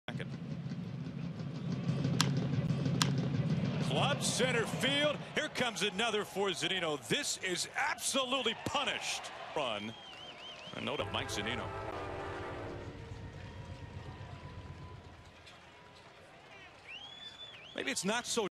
Second. Club center field. Here comes another for Zunino. This is absolutely punished. Run. A note of Mike Zunino. Maybe it's not so